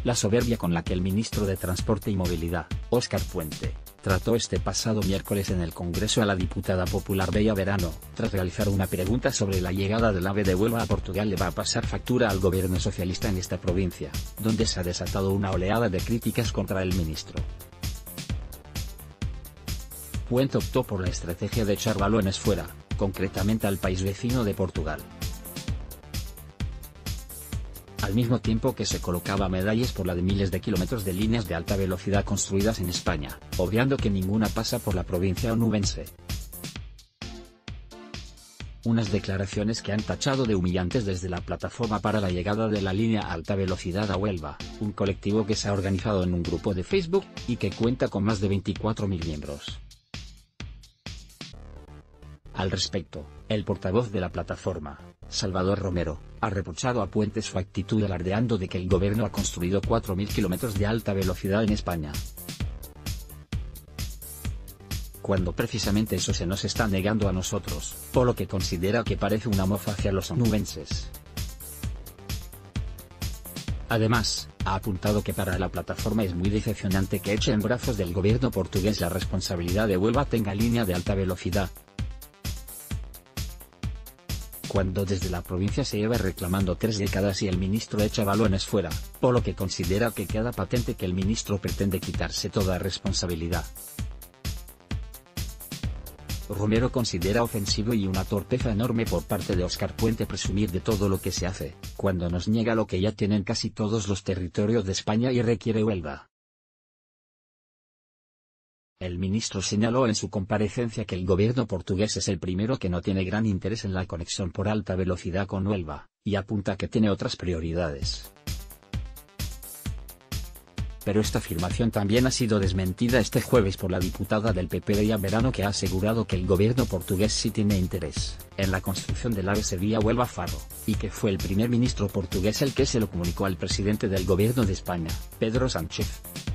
La soberbia con la que el ministro de Transporte y Movilidad, Óscar Puente, trató este pasado miércoles en el Congreso a la diputada popular Bea Verano, tras realizar una pregunta sobre la llegada del AVE de Huelva a Portugal, le va a pasar factura al gobierno socialista en esta provincia, donde se ha desatado una oleada de críticas contra el ministro. Puente optó por la estrategia de echar balones fuera, concretamente al país vecino de Portugal. Al mismo tiempo que se colocaba medallas por la de miles de kilómetros de líneas de alta velocidad construidas en España, obviando que ninguna pasa por la provincia onubense. Unas declaraciones que han tachado de humillantes desde la plataforma para la llegada de la línea alta velocidad a Huelva, un colectivo que se ha organizado en un grupo de Facebook, y que cuenta con más de 24.000 miembros. Al respecto, el portavoz de la plataforma, Salvador Romero, ha reprochado a Puente su actitud alardeando de que el gobierno ha construido 4.000 kilómetros de alta velocidad en España, cuando precisamente eso se nos está negando a nosotros, por lo que considera que parece una mofa hacia los onubenses. Además, ha apuntado que para la plataforma es muy decepcionante que eche en brazos del gobierno portugués la responsabilidad de Huelva tenga línea de alta velocidad, cuando desde la provincia se lleva reclamando 3 décadas y el ministro echa balones fuera, por lo que considera que queda patente que el ministro pretende quitarse toda responsabilidad. Romero considera ofensivo y una torpeza enorme por parte de Óscar Puente presumir de todo lo que se hace, cuando nos niega lo que ya tienen casi todos los territorios de España y requiere Huelva. El ministro señaló en su comparecencia que el gobierno portugués es el primero que no tiene gran interés en la conexión por alta velocidad con Huelva, y apunta que tiene otras prioridades. Pero esta afirmación también ha sido desmentida este jueves por la diputada del PP Bea Verano, que ha asegurado que el gobierno portugués sí tiene interés en la construcción del AVE Sevilla-Huelva Faro, y que fue el primer ministro portugués el que se lo comunicó al presidente del gobierno de España, Pedro Sánchez.